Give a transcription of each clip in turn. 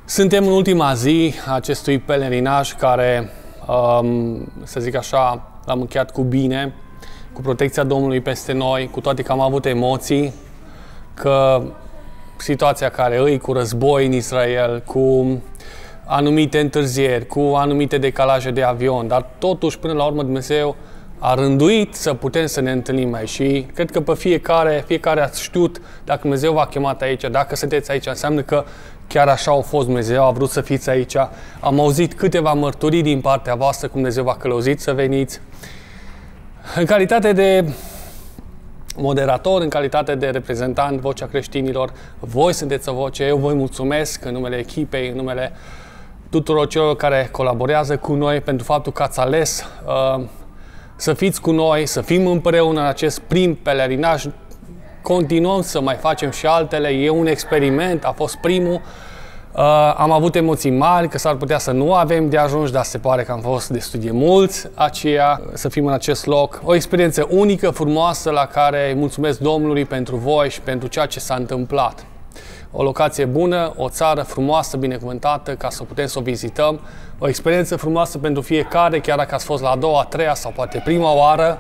Suntem în ultima zi a acestui pelerinaj care, să zic așa, l-am încheiat cu bine, cu protecția Domnului peste noi, cu toate că am avut emoții, că situația care îi cu război în Israel, cu anumite întârzieri, cu anumite decalaje de avion, dar totuși, până la urmă, Dumnezeu a rânduit să putem să ne întâlnim aici și cred că pe fiecare ați știut dacă Dumnezeu v-a chemat aici, dacă sunteți aici, înseamnă că chiar așa a fost Dumnezeu, a vrut să fiți aici. Am auzit câteva mărturii din partea voastră, cum Dumnezeu v-a călăuzit să veniți. În calitate de moderator, în calitate de reprezentant Vocea Creștinilor, voi sunteți o voce, eu vă mulțumesc în numele echipei, în numele tuturor celor care colaborează cu noi pentru faptul că ați ales să fiți cu noi, să fim împreună în acest prim pelerinaj. Continuăm să mai facem și altele, e un experiment, a fost primul. Am avut emoții mari, că s-ar putea să nu avem de ajuns, dar se pare că am fost destul de mulți aceia să fim în acest loc. O experiență unică, frumoasă, la care mulțumesc Domnului pentru voi și pentru ceea ce s-a întâmplat. O locație bună, o țară frumoasă, binecuvântată, ca să putem să o vizităm. O experiență frumoasă pentru fiecare, chiar dacă ați fost la a doua, a treia sau poate prima oară.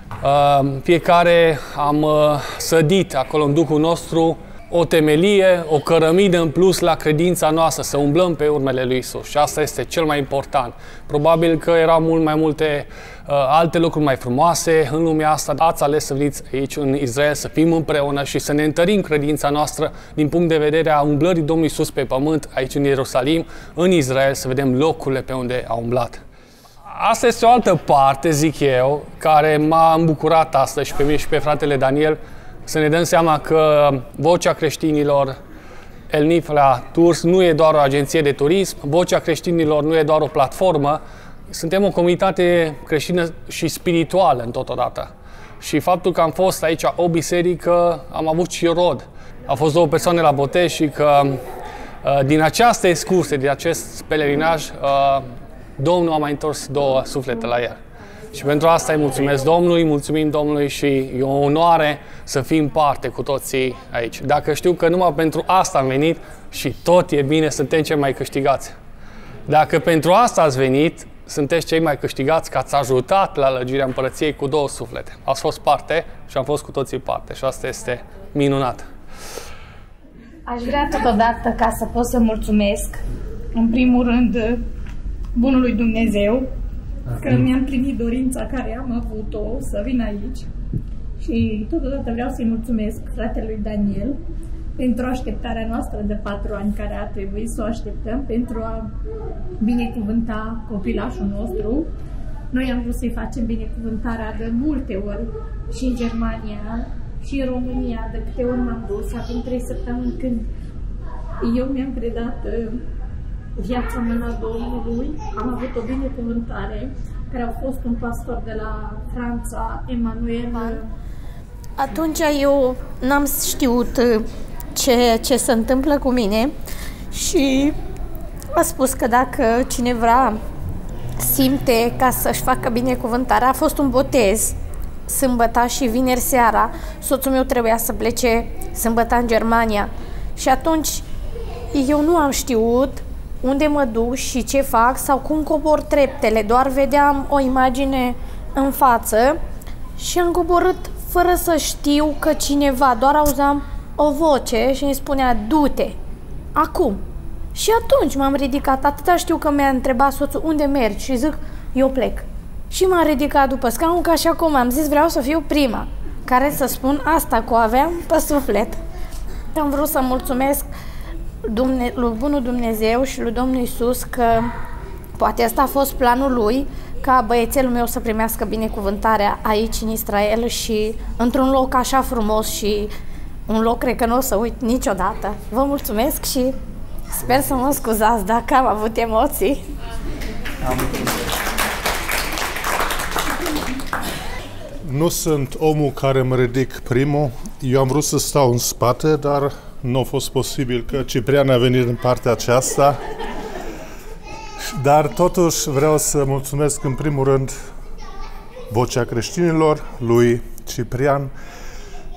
Fiecare am sădit acolo în Duhul nostru o temelie, o cărămidă în plus la credința noastră, să umblăm pe urmele lui Isus. Și asta este cel mai important. Probabil că erau mult mai multe alte lucruri mai frumoase în lumea asta. Ați ales să veniți aici în Israel, să fim împreună și să ne întărim credința noastră din punct de vedere a umblării Domnului Isus pe pământ, aici în Ierusalim, în Israel, să vedem locurile pe unde a umblat. Asta este o altă parte, zic eu, care m-a îmbucurat astăzi și pe mine și pe fratele Daniel, să ne dăm seama că Vocea Creștinilor, El Nifla Tours, nu e doar o agenție de turism, Vocea Creștinilor nu e doar o platformă, suntem o comunitate creștină și spirituală în totodată. Și faptul că am fost aici o biserică, am avut și rod. Au fost 2 persoane la botez și că din această excursie, din acest pelerinaj, Domnul a mai întors 2 suflete la el. Și pentru asta îi mulțumesc Domnului, mulțumim Domnului și e o onoare să fim parte cu toții aici. Dacă știu că numai pentru asta am venit și tot e bine, suntem cei mai câștigați. Dacă pentru asta ați venit, sunteți cei mai câștigați, că ați ajutat la lăgirea împărăției cu 2 suflete. Ați fost parte și am fost cu toții parte și asta este minunat. Aș vrea totodată ca să pot să mulțumesc, în primul rând, Bunului Dumnezeu, că mi-am primit dorința care am avut-o să vin aici. Și totodată vreau să-i mulțumesc fratelui Daniel pentru așteptarea noastră de 4 ani care a trebuit să o așteptăm pentru a binecuvânta copilașul nostru. Noi am vrut să-i facem binecuvântarea de multe ori și în Germania și în România, de câte ori m-am dus, acum 3 săptămâni când eu mi-am predat viața mea la Domnului, am avut o binecuvântare care a fost un pastor de la Franța, Emanuel. Atunci eu n-am știut ce se întâmplă cu mine și a spus că dacă cineva simte ca să-și facă binecuvântarea, a fost un botez sâmbătă și vineri seara. Soțul meu trebuia să plece sâmbătă în Germania și atunci eu nu am știut unde mă duc și ce fac sau cum cobor treptele, doar vedeam o imagine în față și am coborât fără să știu că cineva, doar auzeam o voce și îmi spunea du-te, acum. Și atunci m-am ridicat, atâta știu că mi-a întrebat soțul unde mergi și zic eu plec. Și m-am ridicat după scaun ca și acum am zis vreau să fiu prima care să spun asta cu aveam pe suflet. Am vrut să mulțumesc lui Bunul Dumnezeu și lui Domnul Iisus că poate asta a fost planul lui, ca băiețelul meu să primească binecuvântarea aici în Israel și într-un loc așa frumos și un loc cred că nu o să uit niciodată. Vă mulțumesc și sper să mă scuzați dacă am avut emoții. Nu sunt omul care mă ridic primul. Eu am vrut să stau în spate, dar nu a fost posibil că Ciprian a venit în partea aceasta. Dar totuși vreau să mulțumesc în primul rând Vocea Creștinilor, lui Ciprian,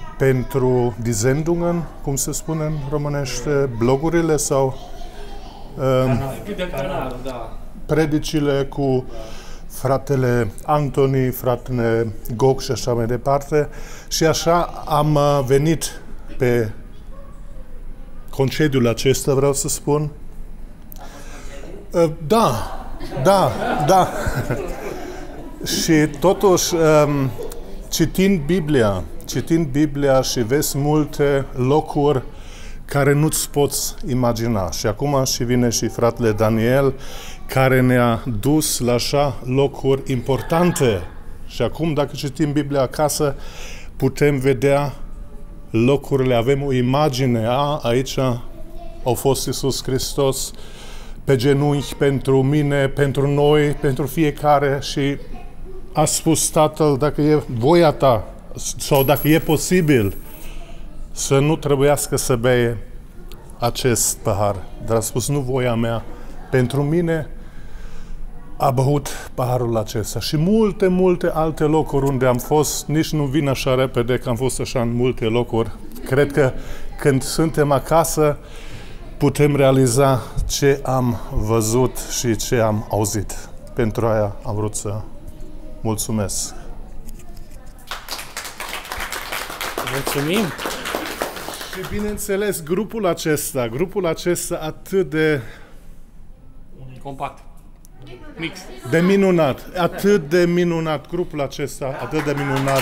pentru die Sendungen, cum se spune în românește, blogurile sau predicile cu fratele Antoni, fratele Gog și așa mai departe. Și așa am venit pe concediul acesta, vreau să spun. Da. Și totuși, citind Biblia și vezi multe locuri care nu-ți poți imagina. Și acum și vine și fratele Daniel, care ne-a dus la așa locuri importante. Și acum, dacă citim Biblia acasă, putem vedea locurile, avem o imagine, aici a fost Iisus Hristos pe genunchi pentru mine, pentru noi, pentru fiecare și a spus Tatăl, dacă e voia ta sau dacă e posibil să nu trebuiască să bei acest pahar. Dar a spus, nu voia mea, pentru mine a băut paharul acesta. Și multe alte locuri unde am fost, nici nu vin așa repede, că am fost așa în multe locuri. Cred că când suntem acasă, putem realiza ce am văzut și ce am auzit. Pentru aia am vrut să mulțumesc. Mulțumim! Și bineînțeles, grupul acesta atât de compact, mix, de minunat, atât de minunat, grupul acesta atât de minunat.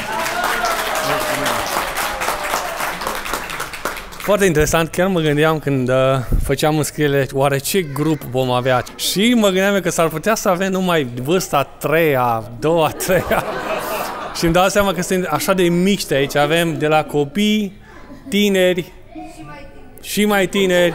Foarte interesant, chiar mă gândeam când făceam înscrierile, oare ce grup vom avea? Și mă gândeam că s-ar putea să avem numai vârsta a treia, doua, treia. Și îmi dau seama că suntem așa de mixte aici, avem de la copii, tineri și mai tineri,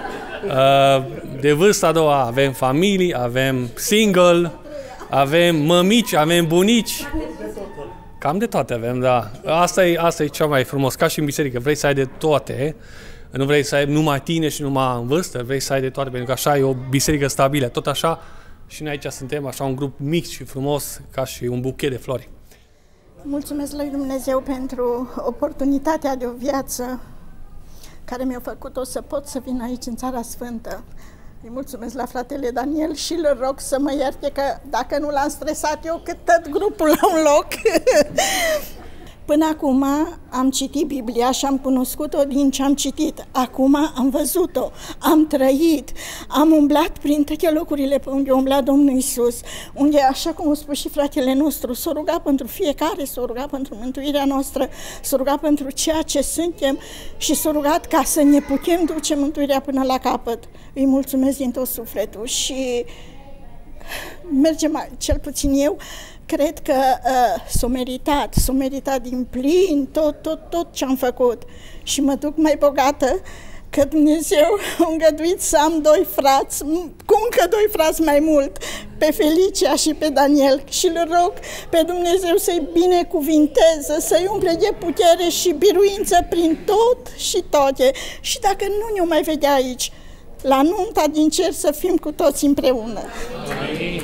de vârsta a doua avem familii, avem single, avem mămici, avem bunici. Cam de toate avem, da. Asta e cea mai frumos. Ca și în biserică, vrei să ai de toate. Nu vrei să ai numai tine și numai în vârstă, vrei să ai de toate, pentru că așa e o biserică stabilă. Tot așa și noi aici suntem, așa un grup mic și frumos, ca și un buchet de flori. Mulțumesc lui Dumnezeu pentru oportunitatea de o viață care mi-a făcut-o să pot să vin aici în Țara Sfântă. Îi mulțumesc la fratele Daniel și îl rog să mă ierte că dacă nu l-am stresat eu, cât tot grupul la un loc. Până acum am citit Biblia și am cunoscut-o din ce am citit. Acum am văzut-o, am trăit, am umblat prin toate locurile pe unde a umblat Domnul Iisus, unde, așa cum a spus și fratele nostru, s-a rugat pentru fiecare, s-a rugat pentru mântuirea noastră, s-a rugat pentru ceea ce suntem și s-a rugat ca să ne putem duce mântuirea până la capăt. Îi mulțumesc din tot sufletul și mergem, cel puțin eu, cred că s-a meritat din plin tot ce am făcut și mă duc mai bogată că Dumnezeu a îngăduit să am doi frați, cu încă doi frați mai mult, pe Felicia și pe Daniel și îl rog pe Dumnezeu să-i binecuvinteze, să-i umple de putere și biruință prin tot și toate și dacă nu ne-o mai vedea aici, la nunta din cer să fim cu toți împreună. Amin.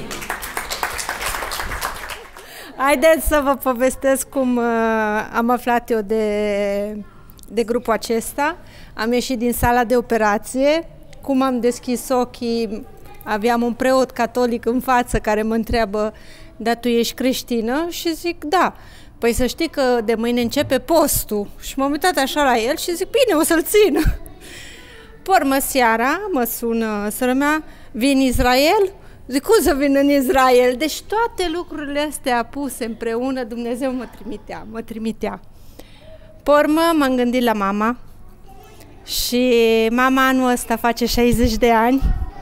Haideți să vă povestesc cum am aflat eu de grupul acesta. Am ieșit din sala de operație, cum am deschis ochii, aveam un preot catolic în față care mă întreabă, dar tu ești creștină? Și zic, da. Păi să știi că de mâine începe postul. Și m-am uitat așa la el și zic, bine, o să-l țin. Pormă seara, mă sună sora mea, vin Israel? Zic, cum să vin în Israel? Deci toate lucrurile astea puse împreună, Dumnezeu mă trimitea. Pormă, m-am gândit la mama și mama anul ăsta face 60 de ani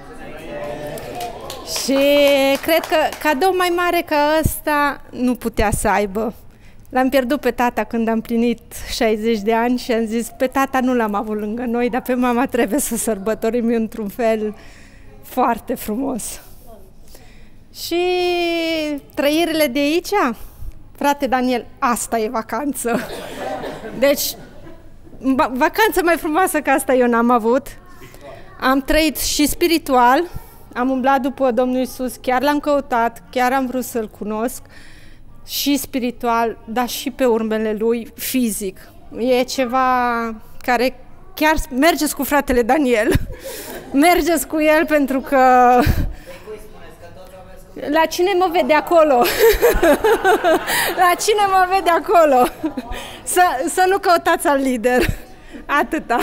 și cred că cadou mai mare ca ăsta nu putea să aibă. L-am pierdut pe tata când am plinit 60 de ani și am zis, pe tata nu l-am avut lângă noi, dar pe mama trebuie să sărbătorim într-un fel foarte frumos. Și trăirile de aici, frate Daniel, asta e vacanță. Deci, vacanță mai frumoasă ca asta eu n-am avut. Am trăit și spiritual, am umblat după Domnul Iisus, chiar l-am căutat, chiar am vrut să-L cunosc, și spiritual, dar și pe urmele Lui fizic. E ceva care chiar mergeți cu fratele Daniel. mergeți cu el pentru că la cine mă vede acolo? La cine mă vede acolo? Să nu căutați al lider. Atâta.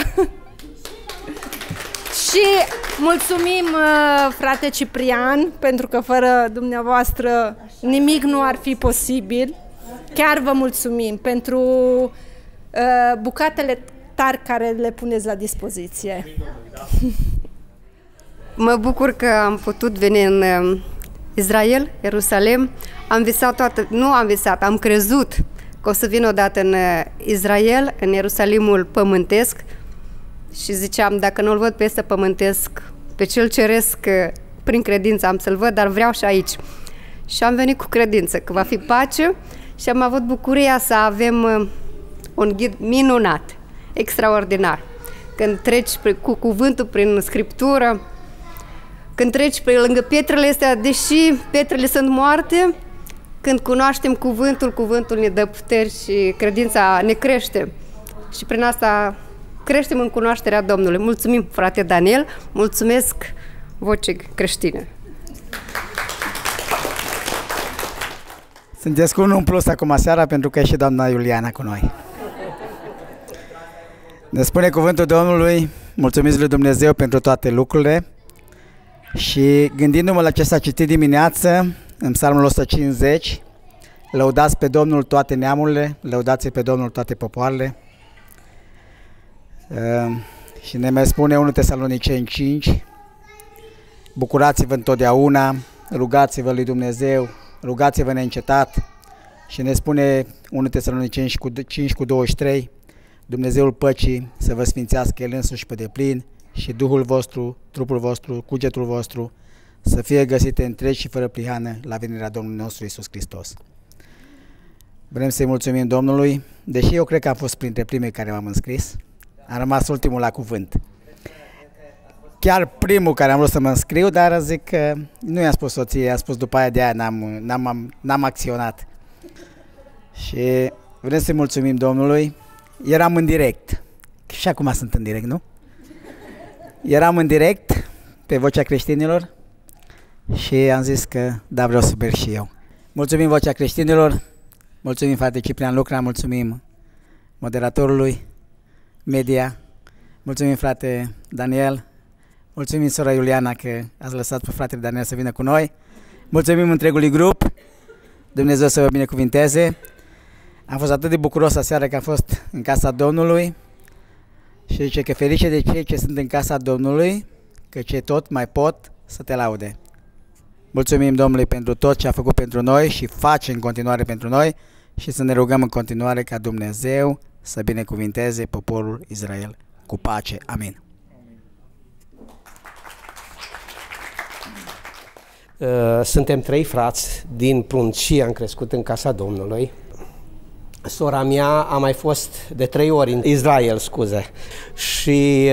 Și mulțumim, frate Ciprian, pentru că fără dumneavoastră nimic nu ar fi posibil. Chiar vă mulțumim pentru bucatele tari care le puneți la dispoziție. Mă bucur că am putut veni în Israel, Ierusalim. Am visat am crezut că o să vin odată în Israel, în Ierusalimul pământesc, și ziceam, dacă nu-l văd pe ăsta pământesc, pe cel ceresc, prin credință am să-l văd, dar vreau și aici. Și am venit cu credință că va fi pace și am avut bucuria să avem un ghid minunat, extraordinar. Când treci cu cuvântul prin Scriptură, când treci pe lângă pietrele astea, deși pietrele sunt moarte, când cunoaștem cuvântul, cuvântul ne dă puteri și credința ne crește. Și prin asta creștem în cunoașterea Domnului. Mulțumim, frate Daniel, mulțumesc Voce Creștină. Sunteți cu unul în plus acum seara pentru că e și doamna Iuliana cu noi. Ne spune cuvântul Domnului, mulțumiți lui Dumnezeu pentru toate lucrurile. Și gândindu-mă la ce s-a citit dimineață, în Psalmul 150, lăudați pe Domnul toate neamurile, lăudați pe Domnul toate popoarele. Și ne mai spune 1 Tesaloniceni 5, bucurați-vă întotdeauna, rugați-vă lui Dumnezeu, rugați-vă neîncetat. Și ne spune 1 Tesaloniceni 5:23, Dumnezeul păcii să vă sfințească El însuși pe deplin și Duhul vostru, trupul vostru, cugetul vostru să fie găsite întregi și fără prihană la venirea Domnului nostru Iisus Hristos. Vrem să-i mulțumim Domnului, deși eu cred că am fost printre primii care m-am înscris, am rămas ultimul la cuvânt. Chiar primul care am vrut să mă înscriu, dar zic că nu i-am spus soției, i-am spus după aia, de aia n-am acționat. Și vrem să-i mulțumim Domnului. Eram în direct, și acum sunt în direct, nu? Eram în direct pe Vocea Creștinilor și am zis că da, vreau să merg și eu. Mulțumim Vocea Creștinilor, mulțumim frate Ciprian Lucra, mulțumim moderatorului media, mulțumim frate Daniel, mulțumim sora Iuliana că ați lăsat pe fratele Daniel să vină cu noi, mulțumim întregului grup, Dumnezeu să vă binecuvinteze. Am fost atât de bucuros aseară că am fost în casa Domnului și zice că ferice de cei ce sunt în casa Domnului, că cei tot mai pot să te laude. Mulțumim Domnului pentru tot ce a făcut pentru noi și face în continuare pentru noi și să ne rugăm în continuare ca Dumnezeu să binecuvinteze poporul Israel cu pace. Amin. Suntem 3 frați din Pruncii, am crescut în casa Domnului. Sora mea a mai fost de 3 ori în Israel, scuze, și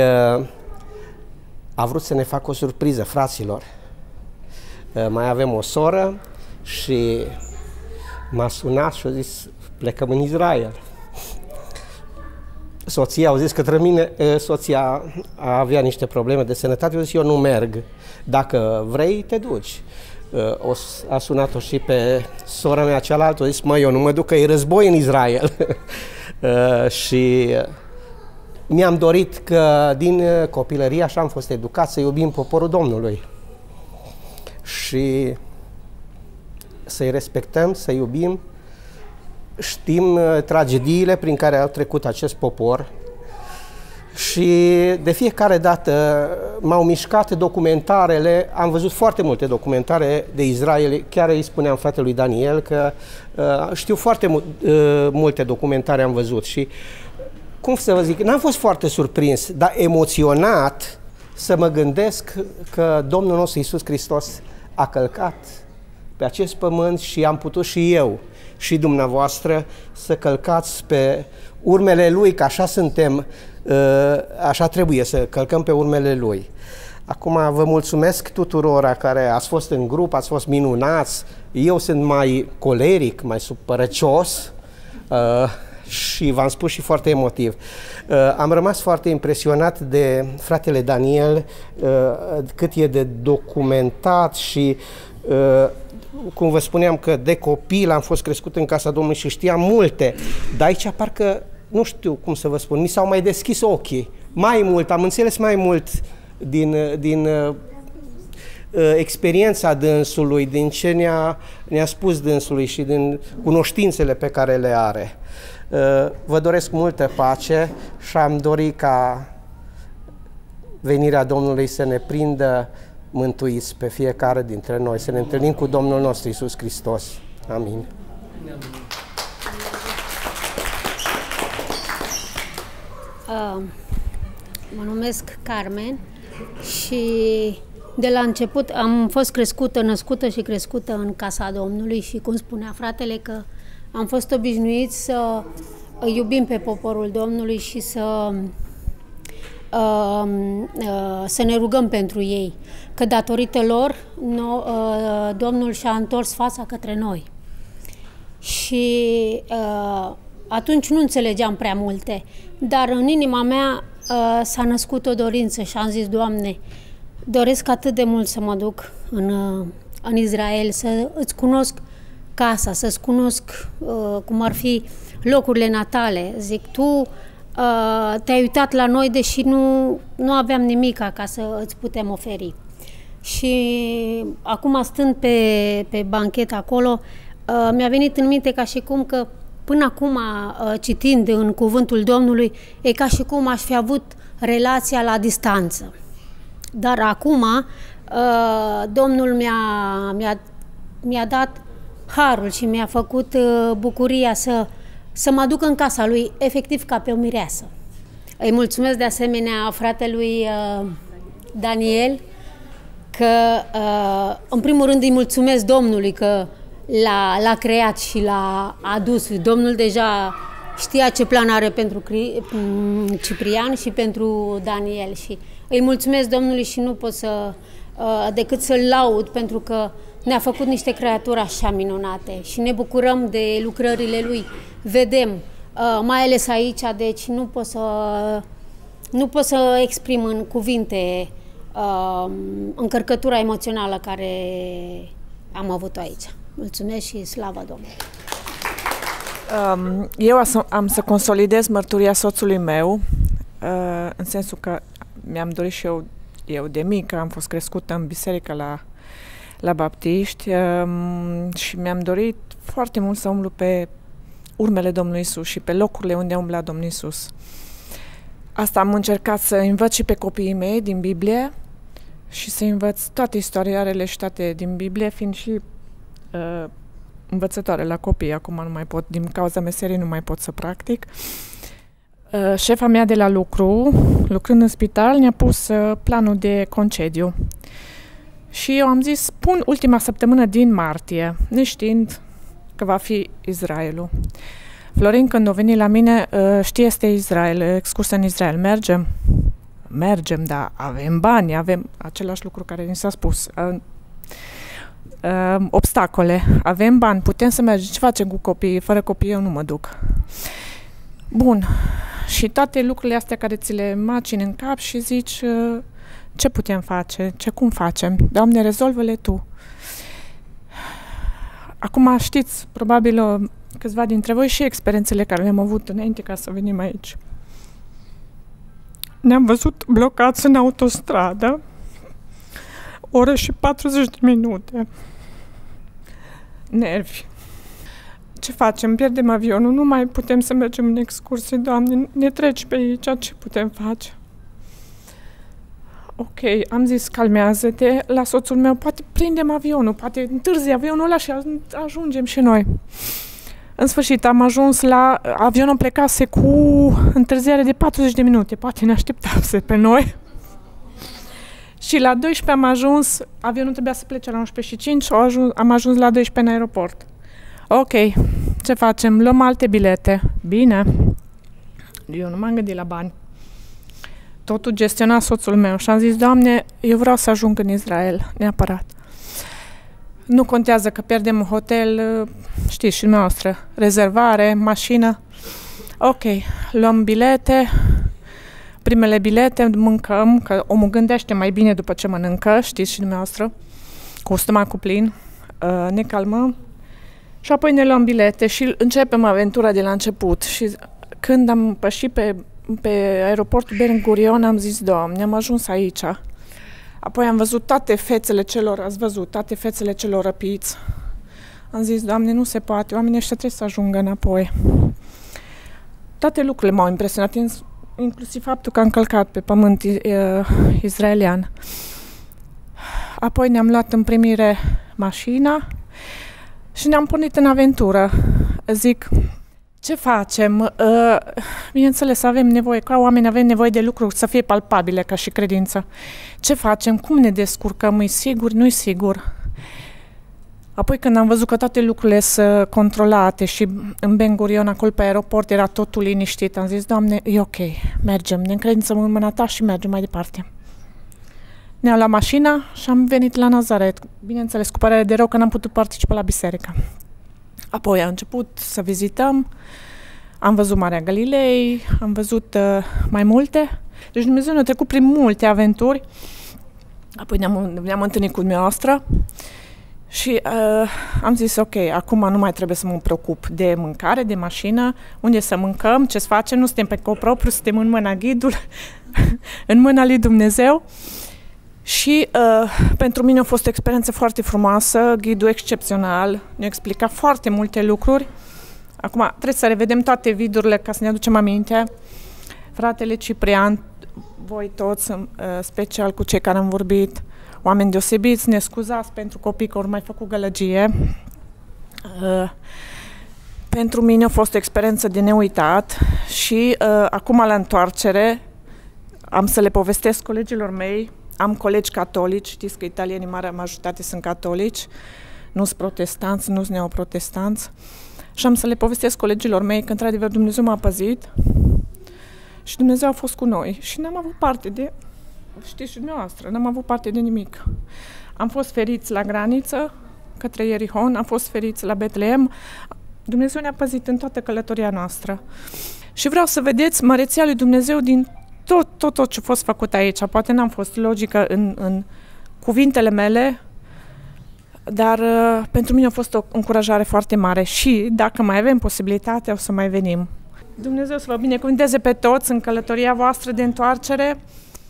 a vrut să ne facă o surpriză fraților. Mai avem o soră și m-a sunat și a zis, plecăm în Israel. Soția, au zis că mine, soția avea niște probleme de sănătate, eu zis, eu nu merg, dacă vrei te duci. A sunat-o și pe sora mea cealaltă, a zis, mă, eu nu mă duc că e război în Israel. Și mi-am dorit că din copilărie așa am fost educat să iubim poporul Domnului și să-i respectăm, să iubim. Știm tragediile prin care a trecut acest popor și de fiecare dată m-au mișcat documentarele, am văzut foarte multe documentare de Israel, chiar îi spuneam fratelui Daniel că știu foarte multe documentare am văzut și, cum să vă zic, n-am fost foarte surprins, dar emoționat să mă gândesc că Domnul nostru Iisus Hristos a călcat pe acest pământ și am putut și eu și dumneavoastră să călcați pe urmele Lui, că așa suntem, așa trebuie să călcăm pe urmele Lui. Acum vă mulțumesc tuturora care ați fost în grup, ați fost minunați. Eu sunt mai coleric, mai supărăcios și v-am spus și foarte emotiv. Am rămas foarte impresionat de fratele Daniel, cât e de documentat și cum vă spuneam că de copil am fost crescut în casa Domnului și știam multe, dar aici parcă, nu știu cum să vă spun, mi s-au mai deschis ochii. Mai mult, am înțeles mai mult din experiența dânsului, din ce ne-a spus dânsului și din cunoștințele pe care le are. Vă doresc multă pace și am dorit ca venirea Domnului să ne prindă mântuiți pe fiecare dintre noi, să ne întâlnim cu Domnul nostru Iisus Hristos. Amin. Mă numesc Carmen și de la început am fost născută și crescută în casa Domnului și, cum spunea fratele, că am fost obișnuiți să iubim pe poporul Domnului și să ne rugăm pentru ei, că datorită lor Domnul și-a întors fața către noi. Și atunci nu înțelegeam prea multe, dar în inima mea s-a născut o dorință și am zis: Doamne, doresc atât de mult să mă duc în Israel, să îți cunosc casa, să-ți cunosc cum ar fi locurile natale. Zic, Tu te-ai uitat la noi, deși nu aveam nimic ca să îți putem oferi. Și acum, stând pe banchetă acolo, mi-a venit în minte ca și cum că până acum, citind în cuvântul Domnului, e ca și cum aș fi avut relația la distanță. Dar acum Domnul mi-a dat harul și mi-a făcut bucuria să mă duc în casa Lui, efectiv ca pe o mireasă. Îi mulțumesc de asemenea fratelui Daniel, că în primul rând îi mulțumesc Domnului că l-a creat și l-a adus. Domnul deja știa ce plan are pentru Ciprian și pentru Daniel și îi mulțumesc Domnului și nu pot decât să-l laud, pentru că ne-a făcut niște creaturi așa minunate și ne bucurăm de lucrările Lui. Vedem, mai ales aici, deci nu pot să exprim în cuvinte încărcătura emoțională care am avut-o aici. Mulțumesc și slavă Domnului! Eu am să consolidez mărturia soțului meu, în sensul că mi-am dorit și eu de mică, am fost crescută în biserică la baptiști și mi-am dorit foarte mult să umblu pe urmele Domnului Iisus și pe locurile unde umbla Domnul Iisus. Asta am încercat să învăț și pe copiii mei din Biblie și să învăț toate istoriarele și toate din Biblie, fiind și învățătoare la copii. Acum nu mai pot, din cauza meserii nu mai pot să practic. Șefa mea de la lucru, lucrând în spital, ne-a pus planul de concediu. Și eu am zis, pun ultima săptămână din martie, neștiind că va fi Israelul. Florin, când a venit la mine, știe, este Israel, excursă în Israel, mergem? Mergem, dar avem bani, avem același lucru care ni s-a spus. Obstacole, avem bani, putem să mergem, ce facem cu copiii? Fără copii eu nu mă duc. Bun, și toate lucrurile astea care ți le macini în cap și zici, ce putem face, cum facem? Doamne, rezolvă-le Tu. Acum știți, probabil câțiva dintre voi, și experiențele care le-am avut înainte ca să venim aici. Ne-am văzut blocați în autostradă, oră și 40 de minute. Nervi. Ce facem? Pierdem avionul, nu mai putem să mergem în excursie, Doamne, ne treci pe aici, ce putem face? Ok, am zis, calmează-te, la soțul meu, poate prindem avionul, poate întârzi avionul ăla și ajungem și noi. În sfârșit, am ajuns la... Avionul plecase cu întârziere de 40 de minute, poate ne așteptase pe noi. Și la 12 am ajuns, avionul trebuia să plece la 11:05, am ajuns la 12 în aeroport. Ok, ce facem? Luăm alte bilete. Bine. Eu nu m-am gândit la bani. Totul gestiona soțul meu și am zis, Doamne, eu vreau să ajung în Israel, neapărat. Nu contează că pierdem un hotel, știți, și noastră, rezervare, mașină. Ok, luăm bilete, primele bilete, mâncăm, că omul gândește mai bine după ce mănâncă, știți și dumneavoastră, cu stomacul plin, ne calmăm și apoi ne luăm bilete și începem aventura de la început. Și când am pășit pe aeroportul Ben Gurion, am zis, Doamne, am ajuns aici. Apoi am văzut toate fețele celor, ați văzut, toate fețele celor răpiți. Am zis, Doamne, nu se poate, oamenii ăștia trebuie să ajungă înapoi. Toate lucrurile m-au impresionat, inclusiv faptul că am călcat pe pământ israelian. Apoi ne-am luat în primire mașina și ne-am pornit în aventură. Zic, ce facem? Bineînțeles, avem nevoie, ca oameni avem nevoie de lucruri să fie palpabile ca și credință. Ce facem? Cum ne descurcăm? E sigur? Nu-i sigur? Apoi când am văzut că toate lucrurile sunt controlate și în Ben Gurion, acolo pe aeroport, era totul liniștit, am zis, Doamne, e ok, mergem, ne încredințăm în mâna Ta și mergem mai departe. Ne-am luat mașina și am venit la Nazaret, bineînțeles, cu părere de rău că n-am putut participa la biserică. Apoi am început să vizităm, am văzut Marea Galilei, am văzut mai multe, deci Dumnezeu ne-a trecut prin multe aventuri, apoi ne-am întâlnit cu dumneavoastră. Și am zis, ok, acum nu mai trebuie să mă preocup de mâncare, de mașină, unde să mâncăm, ce să facem, nu suntem pe cont propriu, suntem în mâna ghidul, în mâna lui Dumnezeu. Și pentru mine a fost o experiență foarte frumoasă, ghidul excepțional, ne-a explicat foarte multe lucruri. Acum trebuie să revedem toate videourile ca să ne aducem aminte. Fratele Ciprian, voi toți, special cu cei care am vorbit, oameni deosebiți, ne scuzați pentru copii că ori mai făcut gălăgie. Pentru mine a fost o experiență de neuitat și acum la întoarcere am să le povestesc colegilor mei. Am colegi catolici, știți că italienii marea majoritate sunt catolici, nu sunt protestanți, nu sunt neoprotestanți. Și am să le povestesc colegilor mei că într-adevăr Dumnezeu m-a păzit și Dumnezeu a fost cu noi și n-am avut parte de... Știți și dumneavoastră, n-am avut parte de nimic. Am fost feriți la graniță, către Ierihon, am fost feriți la Betlehem. Dumnezeu ne-a păzit în toată călătoria noastră. Și vreau să vedeți măreția lui Dumnezeu din tot ce a fost făcut aici. Poate n-am fost logică în cuvintele mele, dar pentru mine a fost o încurajare foarte mare și dacă mai avem posibilitatea, o să mai venim. Dumnezeu să vă binecuvânteze pe toți în călătoria voastră de întoarcere.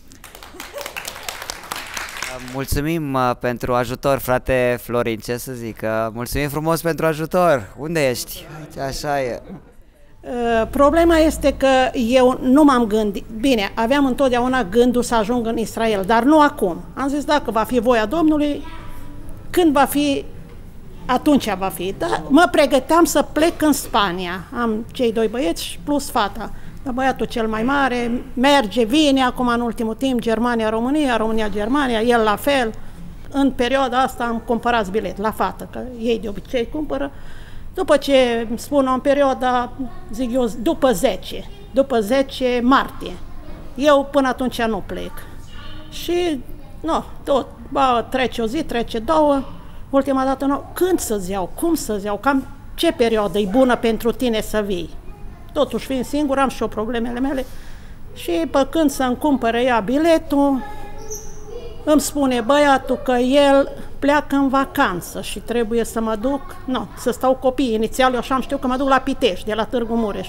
Mulțumim pentru ajutor, frate Florin, ce să zic, mulțumim frumos pentru ajutor. Unde ești? Uite, așa e. Problema este că eu nu m-am gândit, bine, aveam întotdeauna gândul să ajung în Israel, dar nu acum. Am zis, dacă va fi voia Domnului, când va fi, atunci va fi. Dar mă pregăteam să plec în Spania. Am cei doi băieți plus fata. Dar băiatul cel mai mare merge, vine acum în ultimul timp, Germania-România, România-Germania, el la fel. În perioada asta am cumpărat bilet la fată, că ei de obicei cumpără. După ce îmi spun în perioada, zic eu, după 10 martie. Eu până atunci nu plec. Și, trece o zi, trece două, ultima dată, când să-ți iau, cum să-ți iau, cam ce perioadă e bună pentru tine să vii? Totuși, fiind singur, am și eu problemele mele. Și pe când să-mi cumpere ea biletul, îmi spune băiatul că el pleacă în vacanță și trebuie să mă duc, să stau copiii. Inițial eu așa am știut că mă duc la Pitești, de la Târgu Mureș.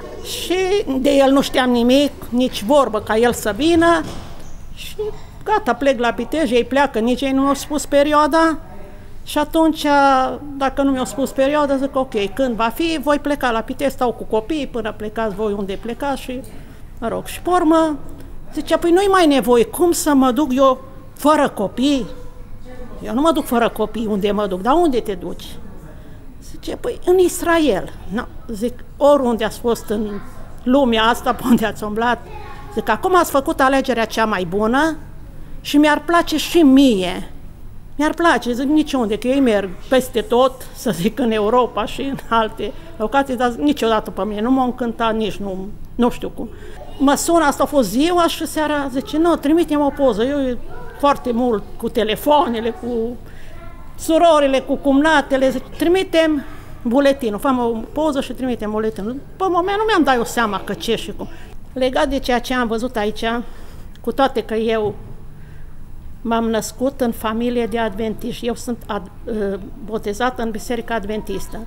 Și de el nu știam nimic, nici vorbă ca el să vină. Și gata, plec la Pitești, ei pleacă, nici ei nu mi-au spus perioada. Și atunci, dacă nu mi-au spus perioada, zic ok, când va fi, voi pleca la Pitești, stau cu copiii până plecați voi unde plecați și, mă rog, și pe urmă, zicea, păi nu-i mai nevoie, cum să mă duc eu fără copii? Eu nu mă duc fără copii, unde mă duc, dar unde te duci? Zice, păi în Israel. Zic, oriunde ați fost în lumea asta, pe unde ați umblat, zic, acum ați făcut alegerea cea mai bună și mi-ar place și mie. Mi-ar place, zic, niciunde, că ei merg peste tot, să zic, în Europa și în alte locații, dar niciodată pe mine nu m-a încântat, nici nu știu cum. Mă sună, asta a fost ziua și seara, zice, trimite-mi o poză, eu foarte mult cu telefoanele, cu surorile, cu cumnatele, zice, trimitem buletinul, făm o poză și trimitem buletinul. Pe moment nu mi-am dat eu seama că ce și cum. Legat de ceea ce am văzut aici, cu toate că eu m-am născut în familie de adventiști, eu sunt botezată în Biserica Adventistă.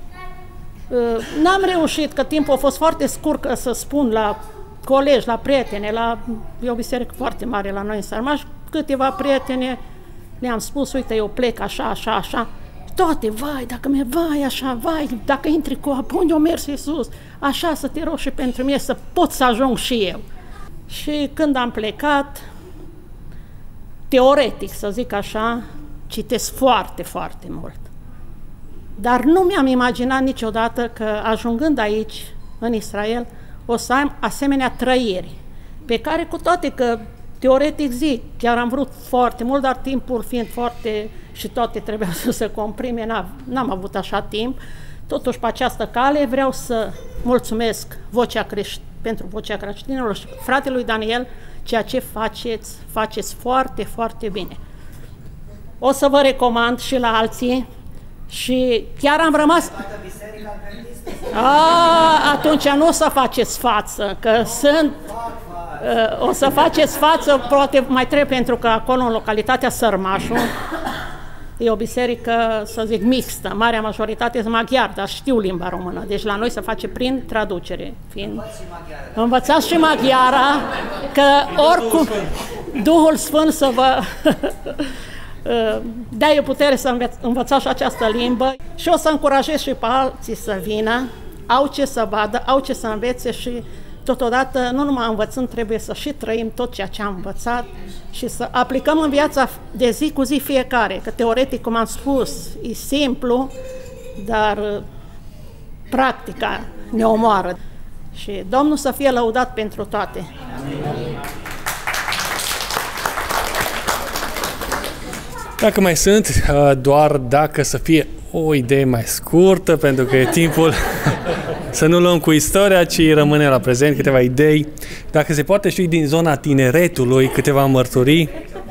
N-am reușit, că timpul a fost foarte scurt să spun la colegi, la prietene, e o biserică foarte mare la noi în Sarmaș, câteva prietene le-am spus, uite, eu plec așa, așa, așa, toate, vai, dacă intri cu unde o mers Iisus, așa să te rogi și pentru mine, să pot să ajung și eu. Și când am plecat, teoretic, să zic așa, citesc foarte, foarte mult. Dar nu mi-am imaginat niciodată că, ajungând aici, în Israel, o să am asemenea trăiri, pe care, cu toate că, teoretic zic, chiar am vrut foarte mult, dar timpul fiind foarte, și toate trebuia să se comprime, n-am avut așa timp. Totuși, pe această cale, vreau să mulțumesc pentru Vocea Creștinilor și fratelui Daniel, ceea ce faceți foarte, foarte bine. O să vă recomand și la alții și chiar am rămas... Atunci nu o să faceți față, că sunt... O să faceți față, poate mai trebuie, pentru că acolo, în localitatea Sărmașul, e o biserică, să zic, mixtă. Marea majoritate sunt maghiari, dar știu limba română. Deci la noi se face prin traducere. Învățați și maghiara, că oricum Duhul Sfânt să vă dea putere să învățați și această limbă. Și o să încurajez și pe alții să vină, au ce să vadă, au ce să învețe și totodată, nu numai învățând, trebuie să și trăim tot ceea ce am învățat și să aplicăm în viața de zi cu zi fiecare, că teoretic, cum am spus, e simplu, dar practica ne omoară. Și Domnul să fie lăudat pentru toate. Dacă mai sunt, doar dacă să fie o idee mai scurtă, pentru că e timpul să nu luăm cu istoria, ci rămâne la prezent câteva idei. Dacă se poate și din zona tineretului câteva mărturii,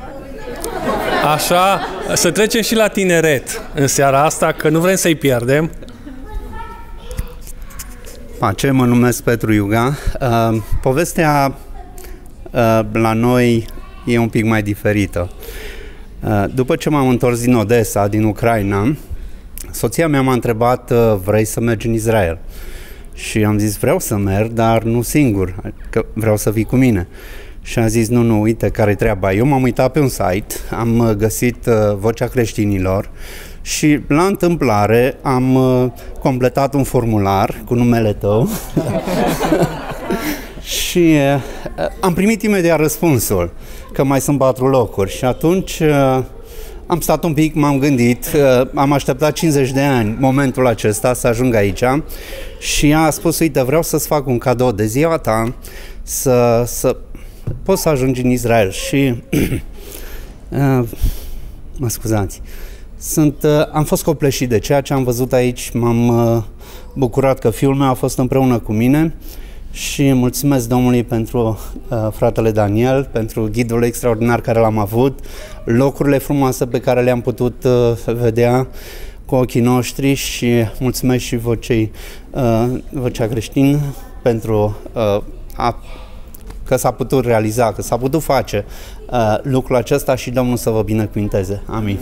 așa, să trecem și la tineret în seara asta, că nu vrem să-i pierdem. Pace, mă numesc Petru Iuga. Povestea la noi e un pic mai diferită. După ce m-am întors din Odessa, din Ucraina, soția mea m-a întrebat, vrei să mergi în Israel? Și am zis, vreau să merg, dar nu singur, că vreau să vii cu mine. Și am zis, nu, uite care-i treaba. Eu m-am uitat pe un site, am găsit Vocea Creștinilor și la întâmplare am completat un formular cu numele tău și am primit imediat răspunsul că mai sunt 4 locuri și atunci am stat un pic, m-am gândit, am așteptat 50 de ani momentul acesta să ajung aici și ea a spus, uite, vreau să-ți fac un cadou de ziua ta, să poți să ajungi în Israel și mă scuzați, am fost copleșit de ceea ce am văzut aici, m-am bucurat că fiul meu a fost împreună cu mine și mulțumesc Domnului pentru fratele Daniel, pentru ghidul extraordinar care l-am avut, locurile frumoase pe care le-am putut vedea cu ochii noștri și mulțumesc și Vocea Creștină pentru că s-a putut realiza, că s-a putut face lucrul acesta și Domnul să vă binecuvinteze. Amin.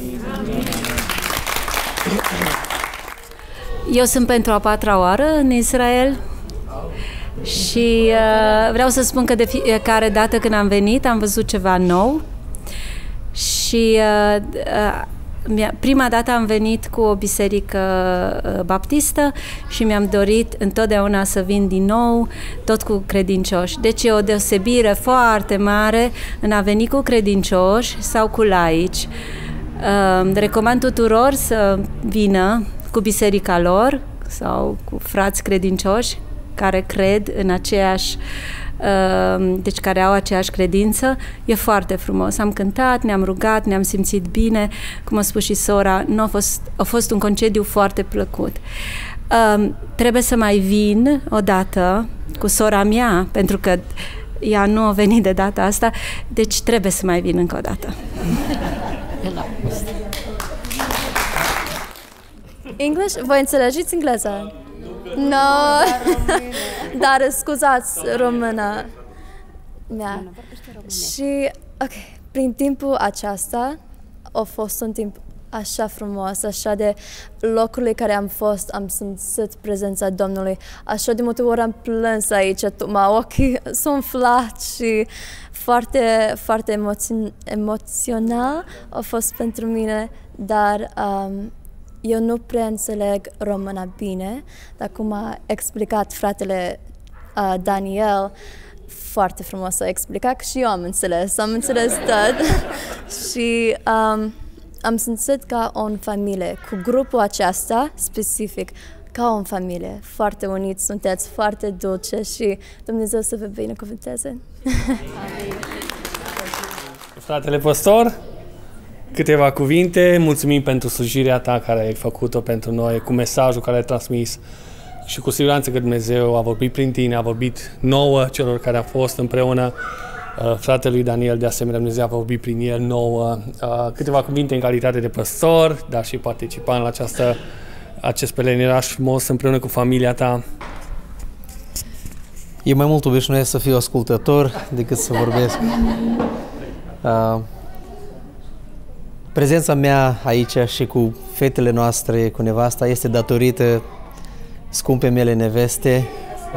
Eu sunt pentru a 4-a oară în Israel și vreau să spun că de fiecare dată când am venit am văzut ceva nou și prima dată am venit cu o biserică baptistă și mi-am dorit întotdeauna să vin din nou, tot cu credincioși. Deci e o deosebire foarte mare în a veni cu credincioși sau cu laici. Recomand tuturor să vină cu biserica lor sau cu frați credincioși care cred în aceeași, deci care au aceeași credință. E foarte frumos. Am cântat, ne-am rugat, ne-am simțit bine. Cum a spus și sora, a fost un concediu foarte plăcut. Trebuie să mai vin o dată cu sora mea, pentru că ea nu a venit de data asta, deci trebuie să mai vin încă o dată. English? Voi înțelegeți engleză? No. Dar scuzați româna mea. Și, ok, prin timpul acesta a fost un timp așa frumos, așa de locurile care am fost, am simțit prezența Domnului. Așa de multe ori am plâns aici, ochii s-au umflat și foarte, foarte emoțional a fost pentru mine, dar eu nu prea înțeleg româna bine, dar cum a explicat fratele Daniel, foarte frumos a explicat și eu am înțeles tot. Și am simțit ca o familie, cu grupul acesta specific, ca o familie, foarte uniți sunteți, foarte dulce și Dumnezeu să vă binecuvânteze. Fratele păstor, câteva cuvinte, mulțumim pentru slujirea ta care ai făcut-o pentru noi, cu mesajul care ai transmis și cu siguranță că Dumnezeu a vorbit prin tine, a vorbit nouă celor care au fost împreună. Fratelui Daniel, de asemenea, Dumnezeu a vorbit prin el nouă. Câteva cuvinte în calitate de păstor, dar și participant la acest pelerinaj frumos împreună cu familia ta. E mai mult obișnuit să fiu ascultător decât să vorbesc. Prezența mea aici și cu fetele noastre, cu nevasta, este datorită scumpei mele neveste.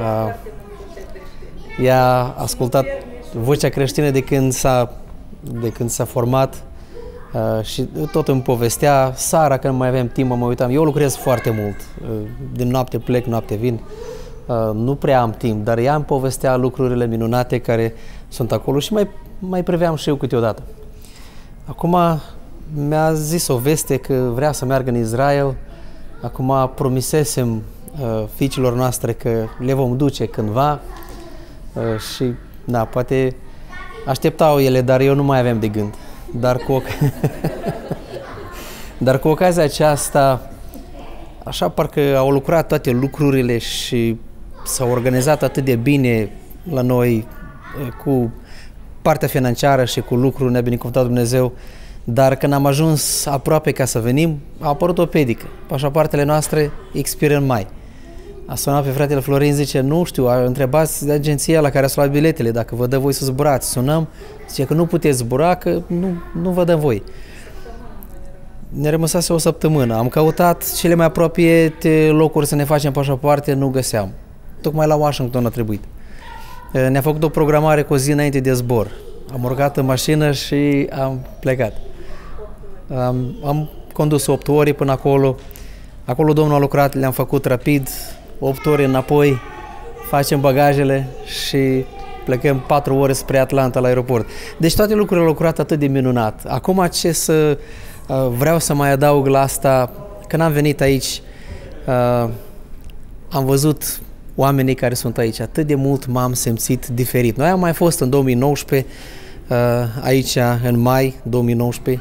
Ea a ascultat vocea creștină de când s-a format și tot îmi povestea. Seara, când mai aveam timp, mă uitam. Eu lucrez foarte mult. Din noapte plec, noapte vin. Nu prea am timp, dar ea îmi povestea lucrurile minunate care sunt acolo și mai preveam și eu câteodată. Acum mi-a zis o veste că vrea să meargă în Israel. Acum promisesem fiicilor noastre că le vom duce cândva și da, poate așteptau ele, dar eu nu mai aveam de gând. Dar cu ocazia aceasta, așa parcă au lucrat toate lucrurile și s-au organizat atât de bine la noi cu partea financiară și cu lucruri, ne-a binecuvântat Dumnezeu, dar când am ajuns aproape ca să venim, a apărut o pedică. Pașapoartele noastre expiră în mai. A sunat pe fratele Florin, zice, nu știu, întrebați de agenția la care ați luat biletele, dacă vă dă voi să zburați. Sunăm, zice că nu puteți zbura, că nu vă dăm voi. Ne rămăsase o săptămână. Am căutat cele mai apropiate locuri să ne facem pașapoarte, nu găseam. Tocmai la Washington a trebuit. Ne-a făcut o programare cu o zi înainte de zbor. Am urcat în mașină și am plecat. Am condus 8 ore până acolo. Acolo Domnul a lucrat, le-am făcut rapid, 8 ore înapoi, facem bagajele și plecăm 4 ore spre Atlanta la aeroport. Deci toate lucrurile au lucrat atât de minunat. Acum ce vreau să mai adaug la asta, când am venit aici, am văzut oamenii care sunt aici. Atât de mult m-am simțit diferit. Noi am mai fost în 2019, aici în mai 2019,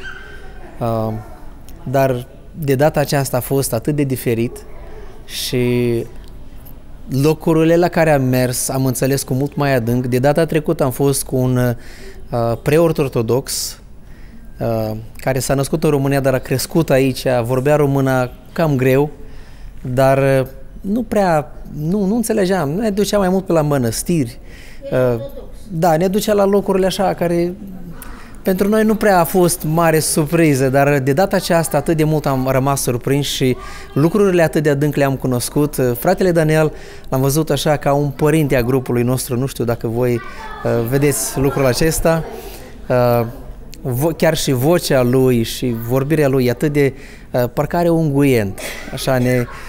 dar de data aceasta a fost atât de diferit și locurile la care am mers am înțeles cu mult mai adânc. De data trecută am fost cu un preot ortodox care s-a născut în România, dar a crescut aici, vorbea româna cam greu, dar nu înțelegeam, ne ducea mai mult pe la mănăstiri. Da, ne ducea la locurile așa care pentru noi nu prea a fost mare surpriză, dar de data aceasta atât de mult am rămas surprins și lucrurile atât de adânc le-am cunoscut. Fratele Daniel l-am văzut așa ca un părinte a grupului nostru, nu știu dacă voi vedeți lucrul acesta. Chiar și vocea lui și vorbirea lui e atât de parcă are un guient, așa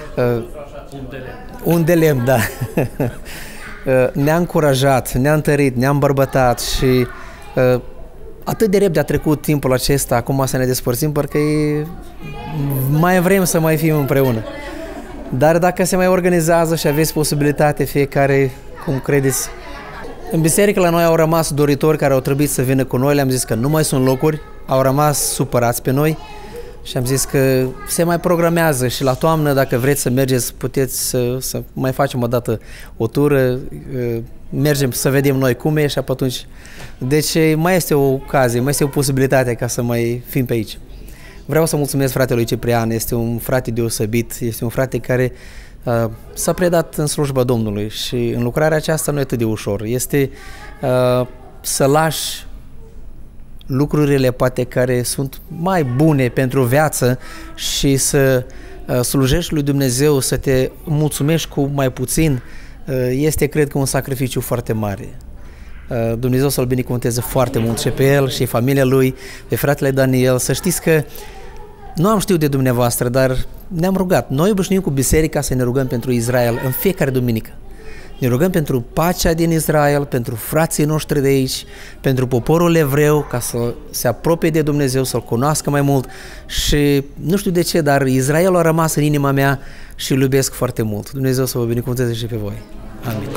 un de lemn, da. Ne-a încurajat, ne-a întărit, ne-a îmbărbătat și atât de repede a trecut timpul acesta, acum să ne despărțim, parcă mai vrem să mai fim împreună. Dar dacă se mai organizează și aveți posibilitate, fiecare cum credeți. În biserică la noi au rămas doritori care au trebuit să vină cu noi, le-am zis că nu mai sunt locuri, au rămas supărați pe noi și am zis că se mai programează și la toamnă, dacă vreți să mergeți, puteți să mai facem o dată o tură, mergem să vedem noi cum e și atunci. Deci mai este o ocazie, mai este o posibilitate ca să mai fim pe aici. Vreau să mulțumesc fratelui Ciprian, este un frate deosebit, este un frate care s-a predat în slujba Domnului și în lucrarea aceasta nu e atât de ușor. Este să lași lucrurile poate care sunt mai bune pentru viață și să slujești lui Dumnezeu, să te mulțumești cu mai puțin, este, cred că, un sacrificiu foarte mare. Dumnezeu să-l binecuvânteze foarte mult și pe el și familia lui, pe fratele Daniel. Să știți că nu am știut de dumneavoastră, dar ne-am rugat. Noi obișnuim cu biserica să ne rugăm pentru Israel în fiecare duminică. Ne rugăm pentru pacea din Israel, pentru frații noștri de aici, pentru poporul evreu, ca să se apropie de Dumnezeu, să-L cunoască mai mult și nu știu de ce, dar Israelul a rămas în inima mea și îl iubesc foarte mult. Dumnezeu să vă binecuvânteze și pe voi. Amin.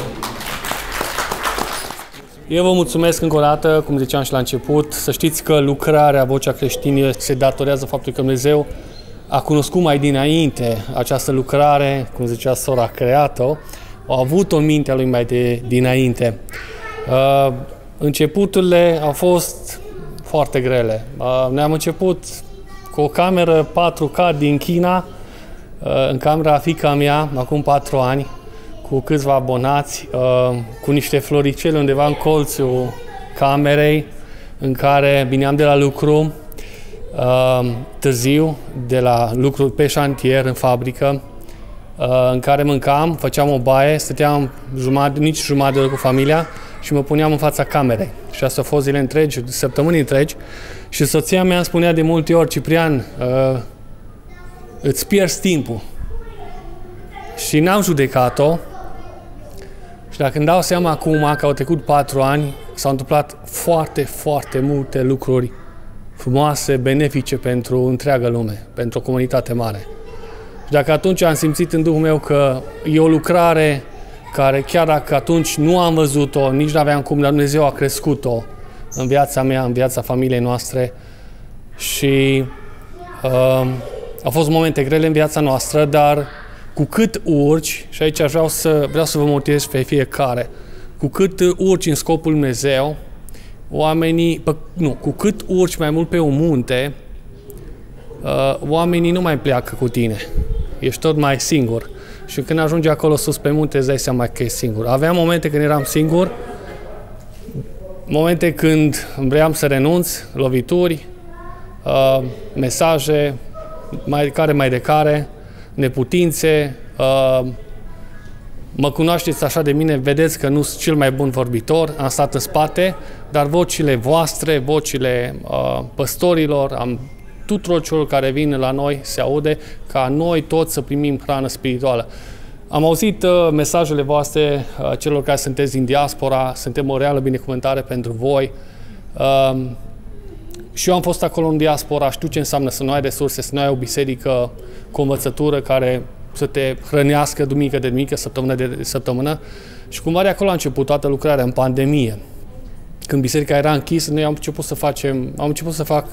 Eu vă mulțumesc încă o dată, cum ziceam și la început, să știți că lucrarea Vocea Creștină se datorează faptului că Dumnezeu a cunoscut mai dinainte această lucrare, cum zicea sora, creată-o, a avut-o în mintea lui mai dinainte. Începuturile au fost foarte grele. Ne-am început cu o cameră 4K din China, în camera fiica mea, acum 4 ani, cu câțiva abonați, cu niște floricele undeva în colțul camerei, în care veneam de la lucru, târziu, de la lucru pe șantier, în fabrică, în care mâncam, făceam o baie, stăteam nici jumătate de oră cu familia și mă puneam în fața camerei. Și asta a fost zile întregi, săptămâni întregi. Și soția mea îmi spunea de multe ori: Ciprian, îți pierzi timpul. Și n-am judecat-o. Și dacă îmi dau seama acum că au trecut 4 ani, s-au întâmplat foarte, foarte multe lucruri frumoase, benefice pentru întreaga lume, pentru o comunitate mare. Și dacă atunci am simțit în Duhul meu că e o lucrare care, chiar dacă atunci nu am văzut-o, nici nu aveam cum, dar Dumnezeu a crescut-o în viața mea, în viața familiei noastre. Și au fost momente grele în viața noastră, dar cu cât urci, și aici vreau să vă motivez pe fiecare, cu cât urci în scopul Dumnezeu, cu cât urci mai mult pe un munte, oamenii nu mai pleacă cu tine. Ești tot mai singur. Și când ajungi acolo sus pe munte, îți dai seama că ești singur. Aveam momente când eram singur, momente când vreau să renunț, lovituri, mesaje, mai de care, neputințe. Mă cunoașteți așa de mine, vedeți că nu sunt cel mai bun vorbitor, am stat în spate, dar vocile voastre, vocile păstorilor, tuturor celor care vin la noi se aude, ca noi toți să primim hrană spirituală. Am auzit mesajele voastre, celor care sunteți din diaspora, suntem o reală binecuvântare pentru voi. Și eu am fost acolo în diaspora, știu ce înseamnă să nu ai resurse, să nu ai o biserică cu învățătură care să te hrănească duminică de duminică, săptămână de săptămână. Și cumva de acolo a început toată lucrarea, în pandemie. Când biserica era închisă, noi am început să fac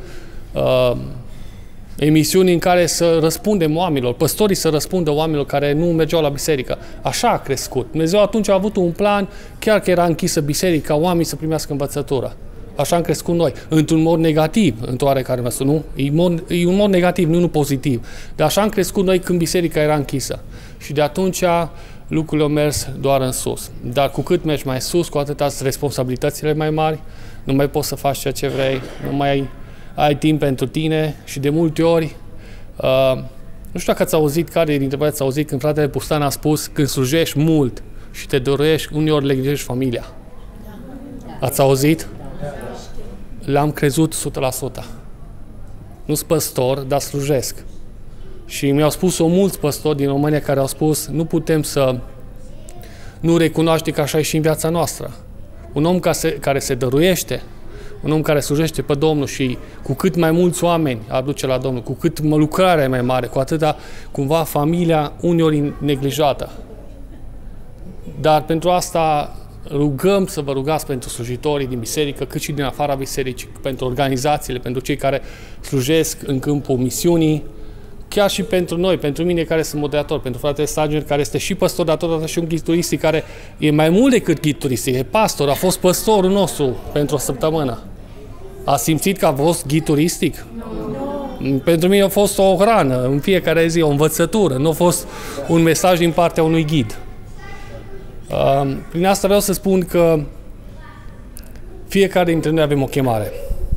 emisiuni în care să răspundem oamenilor, păstorii să răspundă oamenilor care nu mergeau la biserică. Așa a crescut. Dumnezeu atunci a avut un plan, chiar că era închisă biserica, oamenii să primească învățătură. Așa am crescut noi, într-un mod negativ, într-o oarecare măsură, nu? E un mod negativ, nu unul pozitiv. Dar așa am crescut noi când biserica era închisă. Și de atunci lucrurile au mers doar în sus. Dar cu cât mergi mai sus, cu atât ați responsabilitățile mai mari, nu mai poți să faci ceea ce vrei, nu mai ai timp pentru tine și de multe ori, nu știu dacă ați auzit, care dintre voi ați auzit când fratele Pustan a spus: când slujești mult și te dorești, uneori neglijești familia. Ați auzit? L-am crezut 100%. Nu-s păstor, dar slujesc. Și mi-au spus-o mulți păstori din România care au spus: nu putem să nu recunoaște că așa e și în viața noastră. Un om care se dăruiește, un om care slujește pe Domnul și cu cât mai mulți oameni aduce la Domnul, cu cât lucrarea e mai mare, cu atâta cumva familia uneori neglijată. Dar pentru asta rugăm să vă rugați pentru slujitorii din biserică, cât și din afara bisericii, pentru organizațiile, pentru cei care slujesc în câmpul misiunii, chiar și pentru noi, pentru mine care sunt moderator, pentru fratele Stagier, care este și păstor, dar totodată și un ghid turistic, care e mai mult decât ghid turistic, e pastor, a fost păstorul nostru pentru o săptămână. A simțit că a fost ghid turistic? Pentru mine a fost o hrană în fiecare zi, o învățătură, nu a fost un mesaj din partea unui ghid. Prin asta vreau să spun că fiecare dintre noi avem o chemare.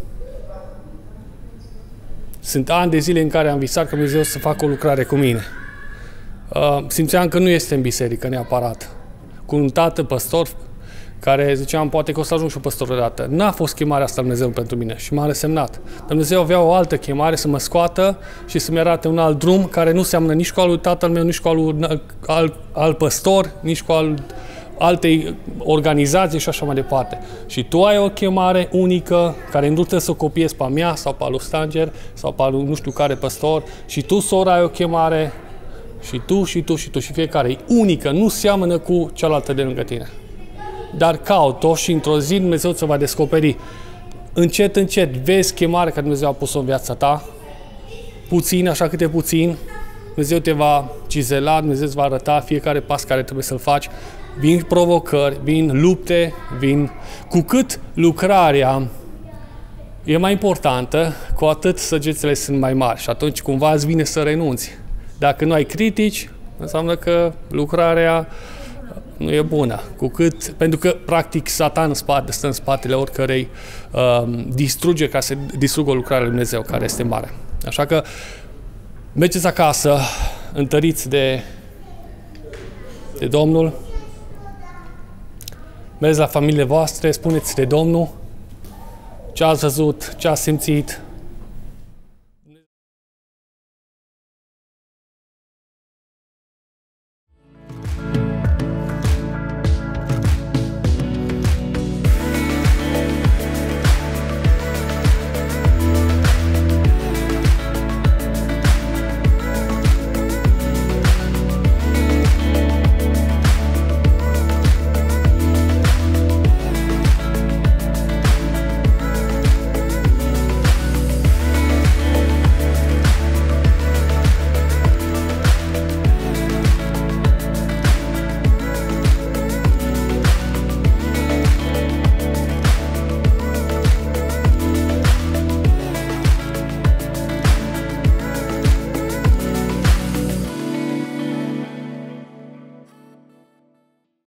Sunt ani de zile în care am visat că Dumnezeu să facă o lucrare cu mine. Simțeam că nu este în biserică neapărat. Cu un tată păstor care ziceam, poate că o să ajung și o păstor odată. N-a fost chemarea asta Dumnezeu pentru mine și m-a resemnat. Dumnezeu avea o altă chemare să mă scoată și să-mi arate un alt drum care nu seamănă nici cu al lui tatăl meu, nici cu al lui alt păstor, nici cu altei organizații și așa mai departe. Și tu ai o chemare unică care nu trebuie să o copiezi pe a mea sau pe a lui Stanger sau pe a lui nu știu care păstor și tu, sora, ai o chemare și tu, și tu, și tu, și fiecare e unică, nu seamănă cu cealaltă de lângă tine. Dar caut-o și într-o zi Dumnezeu ți va descoperi. Încet, încet, vezi chemarea care Dumnezeu a pus-o în viața ta, puțin, așa câte puțin, Dumnezeu te va cizela, Dumnezeu îți va arăta fiecare pas care trebuie să-l faci. Vin provocări, vin lupte, Cu cât lucrarea e mai importantă, cu atât săgețile sunt mai mari și atunci cumva îți vine să renunți. Dacă nu ai critici, înseamnă că lucrarea nu e bună. Pentru că, practic, Satan stă în spatele oricărei distruge ca să distrugă lucrarea lui Dumnezeu, care este mare. Așa că mergeți acasă, întăriți de Domnul, mergeți la familiile voastre, spuneți de Domnul ce ați văzut, ce ați simțit,